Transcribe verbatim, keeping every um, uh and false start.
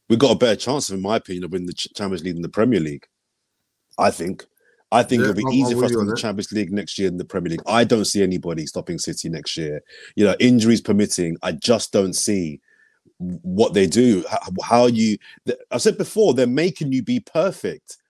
we've got a better chance, in my opinion, of winning the Champions League than the Premier League. I think. I think Yeah, it'll be I'm, easier I'm for us with to you win on the it. Champions League next year than the Premier League. I don't see anybody stopping City next year. You know, injuries permitting, I just don't see what they do. How, how you? I said before, they're making you be perfect.